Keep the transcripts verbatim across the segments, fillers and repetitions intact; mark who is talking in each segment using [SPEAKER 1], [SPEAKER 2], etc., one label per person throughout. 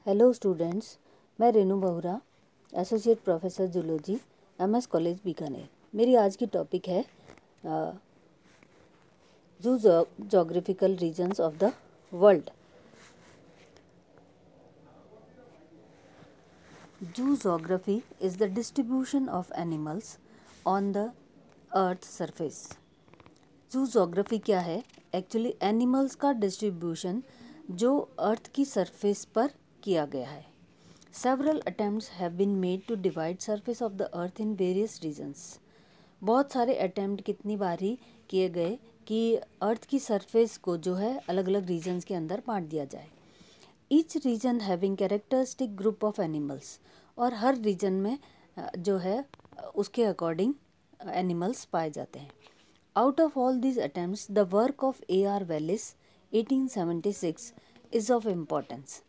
[SPEAKER 1] Hello students, मैं Renu Bahura, associate professor zoology, MS college Bikaner. मेरी आज की टॉपिक है zoogeographical regions of the world. Zoogeography is the distribution of animals on the earth surface. Zoogeography क्या है? Actually animals का distribution जो अर्थ की सरफेस पर किया गया है। Several attempts have been made to divide surface of the earth in various regions. बहुत सारे अटैम्प्ट कितनी बार ही किए गए कि अर्थ की सरफेस को जो है अलग अलग रीजन्स के अंदर बांट दिया जाए। Each region having characteristic group of animals, और हर रीजन में जो है उसके अकॉर्डिंग एनिमल्स पाए जाते हैं। Out of all these attempts the work of A R Wallace eighteen seventy six is of importance.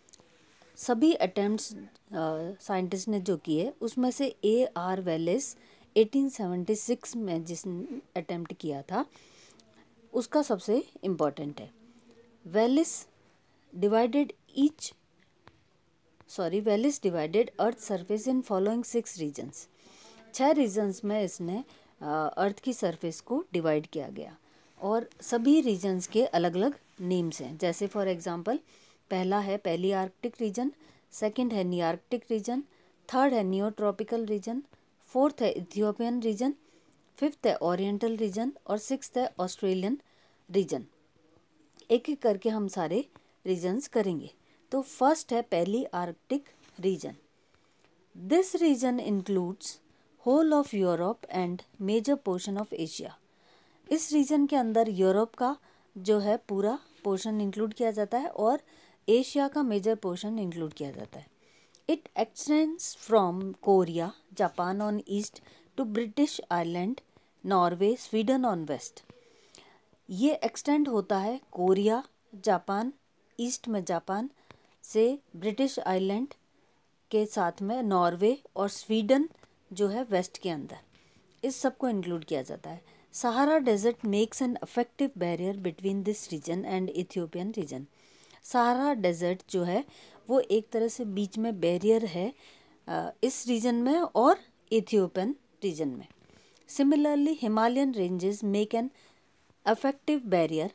[SPEAKER 1] सभी अटैम्प्ट्स साइंटिस्ट ने जो किए उसमें से A R Wallace eighteen seventy six में जिसने अटैम्प्ट किया था उसका सबसे इम्पोर्टेंट है। Wallace divided each sorry Wallace divided earth surface in following six regions. छः रीजन्स में इसने अर्थ की सरफेस को डिवाइड किया गया और सभी रीजन्स के अलग अलग नेम्स हैं। जैसे फॉर एग्जांपल पहला है पैली आर्कटिक रीजन, सेकंड है नियार्कटिक रीजन, थर्ड है नियो ट्रॉपिकल रीजन, फोर्थ है इथियोपियन रीजन, फिफ्थ है ओरिएंटल रीजन और सिक्स्थ है ऑस्ट्रेलियन रीजन। एक एक करके हम सारे रीजन्स करेंगे। तो फर्स्ट है palaearctic region. This region includes whole of Europe and major portion of Asia. इस रीजन के अंदर यूरोप का जो है पूरा पोर्शन इंक्लूड किया जाता है और एशिया का मेजर पोर्शन इंक्लूड किया जाता है। It extends from Korea Japan on east to British island Norway Sweden on west. ये एक्सटेंड होता है कोरिया जापान ईस्ट में जापान से ब्रिटिश आइलैंड के साथ में नॉर्वे और स्वीडन जो है वेस्ट के अंदर, इस सब को इंक्लूड किया जाता है। Sahara desert makes an effective barrier between this region and Ethiopian region. Sahara desert जो है वो एक तरह से बीच में बैरियर है इस रीजन में और इथियोपियन रीजन में। Similarly Himalayan ranges make an effective barrier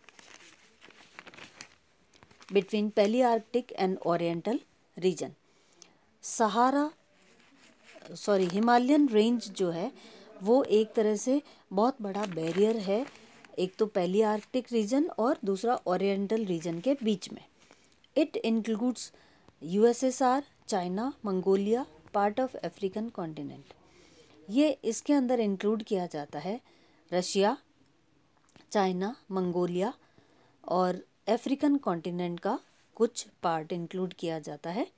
[SPEAKER 1] between palaearctic and oriental region. Sahara sorry Himalayan range जो है वो एक तरह से बहुत बड़ा बैरियर है, एक तो पैली आर्कटिक रीजन और दूसरा ओरिएंटल रीजन के बीच में। It includes USSR, China, Mongolia, part of African continent. ये इसके अंदर इंक्लूड किया जाता है रशिया, चाइना, मंगोलिया और अफ्रीकन कॉन्टिनेंट का कुछ पार्ट इंक्लूड किया जाता है।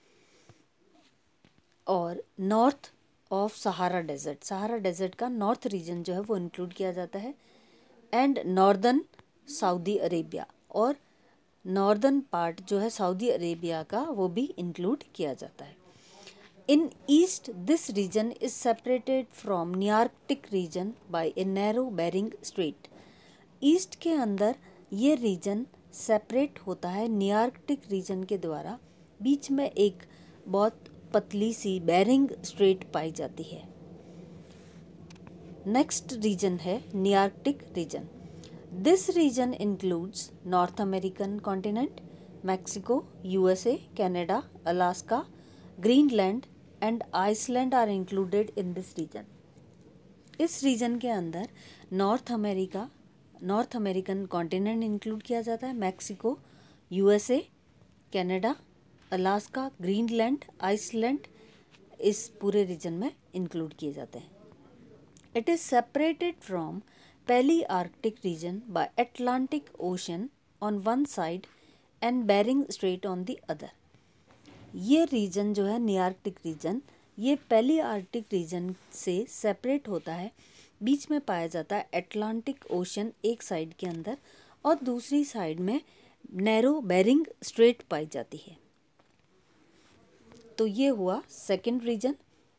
[SPEAKER 1] और north of Sahara desert, Sahara desert का नॉर्थ रीजन जो है वो इंक्लूड किया जाता है। एंड नॉर्दर्न सऊदी अरेबिया, और नॉर्दर्न पार्ट जो है सऊदी अरेबिया का वो भी इंक्लूड किया जाता है। In east this region is separated from nearctic region by a narrow Bering strait. East के अंदर ये रीजन सेपरेट होता है नियार्कटिक रीजन के द्वारा, बीच में एक बहुत पतली सी बेरिंग स्ट्रेट पाई जाती है। नेक्स्ट रीजन है nearctic region. This region includes North American continent, Mexico, USA, Canada, Alaska, Greenland and Iceland are included in this region. इस रीजन के अंदर North America North American continent include किया जाता है, Mexico, USA, Canada, Alaska, Greenland, Iceland इस पूरे region में include किए जाते हैं। It is separated from palaearctic region by Atlantic ocean on one side and Bering strait on the other. ये रीजन जो है नियार्कटिक रीजन, ये पैली आर्कटिक रीजन से सेपरेट होता है, बीच में पाया जाता है अटलांटिक ओशन एक साइड के अंदर और दूसरी साइड में नैरो बेरिंग स्ट्रेट पाई जाती है। तो ये हुआ सेकंड रीजन।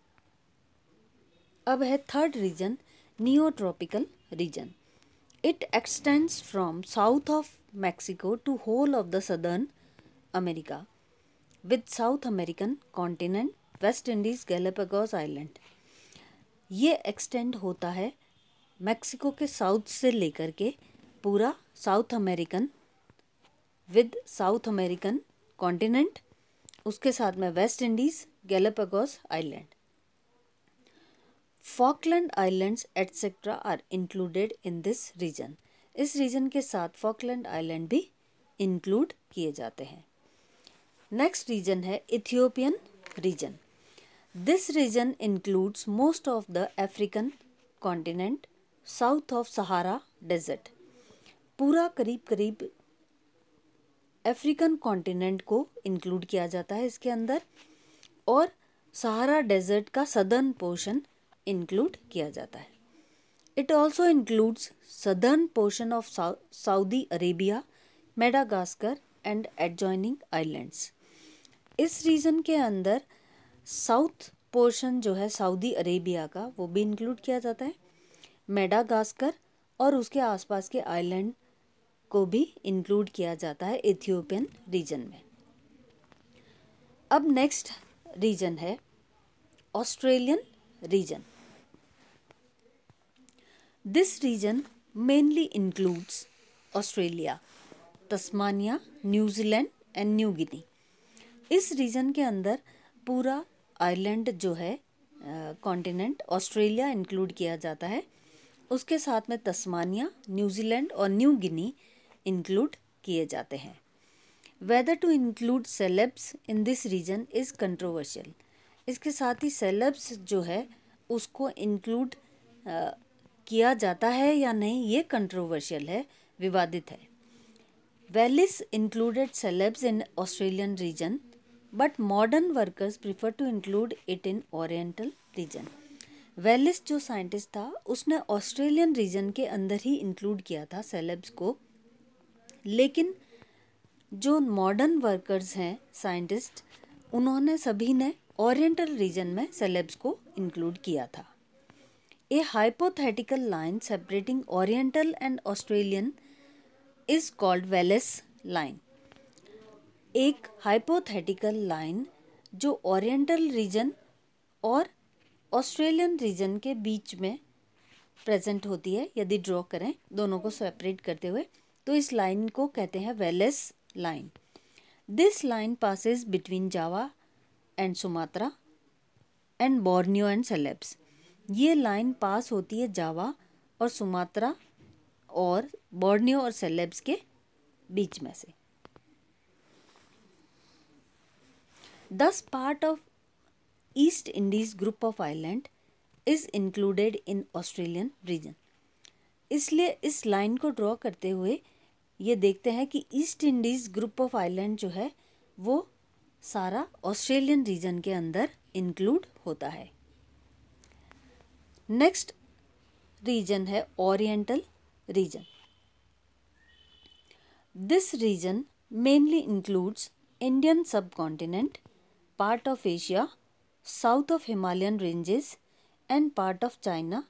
[SPEAKER 1] अब है third region neo tropical region. It extends from south of Mexico to whole of the southern America. With south American continent, West Indies, Galapagos island. ये extend होता है मैक्सिको के साउथ से लेकर के पूरा south American, with south American continent, उसके साथ में West Indies, Galapagos island. Falkland islands etcetera are included in this region. इस रीजन के साथ फॉकलैंड आइलैंड भी इंक्लूड किए जाते हैं। नेक्स्ट रीजन है Ethiopian region. This region includes most of the African continent south of Sahara desert. पूरा करीब करीब अफ्रीकन कॉन्टिनेंट को इंक्लूड किया जाता है इसके अंदर, और सहारा डेजर्ट का सदर्न पोर्शन इंक्लूड किया जाता है। It also includes southern portion of Saudi Arabia, Madagascar and adjoining islands. इस रीजन के अंदर साउथ पोर्शन जो है सऊदी अरेबिया का वो भी इंक्लूड किया जाता है, मेडागास्कर और उसके आसपास के आइलैंड को भी इंक्लूड किया जाता है इथियोपियन रीजन में। अब नेक्स्ट रीजन है Australian region. This region mainly includes Australia, Tasmania, New Zealand and New Guinea. इस रीजन के अंदर पूरा आइलैंड जो है कॉन्टिनेंट ऑस्ट्रेलिया इंक्लूड किया जाता है, उसके साथ में तस्मानिया, न्यूजीलैंड और न्यू गिनी इंक्लूड किए जाते हैं। Whether to include Celebes in this region is controversial. इसके साथ ही सेलेब्स जो है उसको इंक्लूड किया जाता है या नहीं, ये कंट्रोवर्शियल है, विवादित है। Wallace included Celebes in Australian region but modern workers prefer to include it in oriental region. Wallace जो साइंटिस्ट था उसने ऑस्ट्रेलियन रीजन के अंदर ही इंक्लूड किया था सेलेब्स को, लेकिन जो मॉडर्न वर्कर्स हैं साइंटिस्ट, उन्होंने सभी ने ओरिएंटल रीजन में सेलेब्स को इंक्लूड किया था। A hypothetical line separating oriental and Australian is called Wallace line. एक हाइपोथेटिकल लाइन जो ओरिएंटल रीजन और ऑस्ट्रेलियन रीजन के बीच में प्रेजेंट होती है, यदि ड्रॉ करें दोनों को सेपरेट करते हुए, तो इस लाइन को कहते हैं Wallace line. This line passes between Java and Sumatra and Borneo and Celebes. ये लाइन पास होती है जावा और सुमात्रा और बोर्नियो और सेलेब्स के बीच में से। This part of East Indies group of island is included in Australian region. इसलिए इस लाइन को ड्रॉ करते हुए ये देखते हैं कि East Indies group of island जो है वो सारा ऑस्ट्रेलियन रीजन के अंदर इंक्लूड होता है। नेक्स्ट रीजन है oriental region. This region mainly includes Indian subcontinent, part of Asia, south of Himalayan ranges and part of China.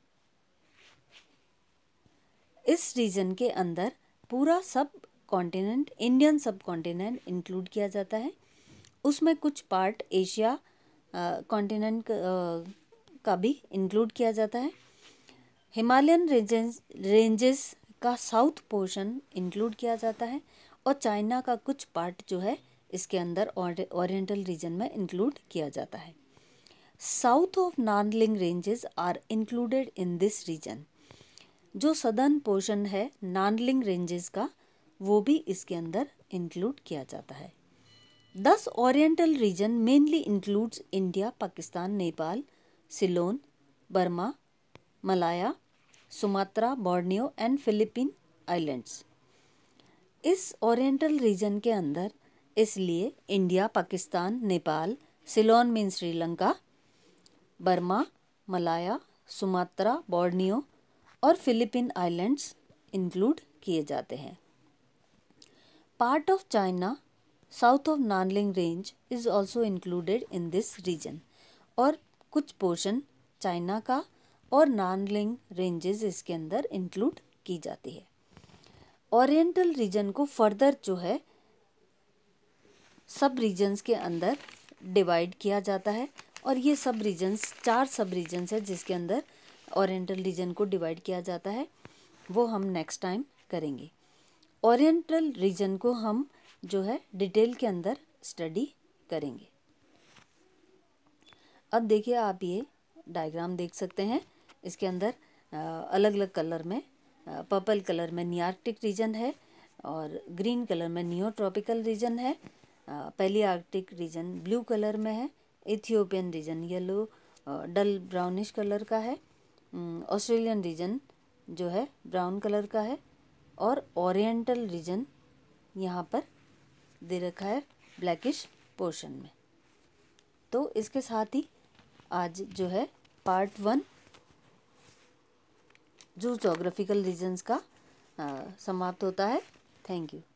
[SPEAKER 1] इस रीजन के अंदर पूरा subcontinent, Indian subcontinent include किया जाता है। उसमें कुछ पार्ट एशिया कॉन्टिनेंट का भी इंक्लूड किया जाता है। हिमालयन रेंजेस रेंजेस का साउथ पोर्शन इंक्लूड किया जाता है और चाइना का कुछ पार्ट जो है इसके अंदर ओरिएंटल रीजन में इंक्लूड किया जाता है। South of Nanling ranges are included in this region. जो सदर्न पोर्शन है नानलिंग रेंजेस का वो भी इसके अंदर इंक्लूड किया जाता है। This oriental region mainly includes India, Pakistan, Nepal, Ceylon, Burma, Malaya, Sumatra, Borneo and Philippine islands. इस ओरिएंटल रीजन के अंदर इसलिए India, Pakistan, Nepal, Ceylon mean Sri Lanka, Burma, Malaya, Sumatra, Borneo और फिलीपीन आइलैंड्स इंक्लूड किए जाते हैं। Part of China south of Nanling range is also included in this region. और कुछ पोर्शन चाइना का और नानलिंग रेंजेस इसके अंदर इंक्लूड की जाती है। ओरिएंटल रीजन को फर्दर जो है सब रीजन्स के अंदर डिवाइड किया जाता है, और ये सब रीजन्स चार सब रीजन्स है जिसके अंदर ओरिएंटल रीजन को डिवाइड किया जाता है, वो हम नेक्स्ट टाइम करेंगे। ओरिएंटल रीजन को हम जो है डिटेल के अंदर स्टडी करेंगे। अब देखिए, आप ये डायग्राम देख सकते हैं, इसके अंदर अलग अलग कलर में, पर्पल कलर में नियार्कटिक रीजन है और ग्रीन कलर में नियोट्रॉपिकल रीजन है, पहली आर्कटिक रीजन ब्लू कलर में है, Ethiopian region yellow dull brownish colour का है, ऑस्ट्रेलियन रीजन जो है ब्राउन कलर का है, और ओरिएंटल रीजन यहाँ पर दे रखा है ब्लैकिश पोर्शन में। तो इसके साथ ही आज जो है पार्ट वन जो जोग्राफिकल रीजन्स का आ, समाप्त होता है। Thank you.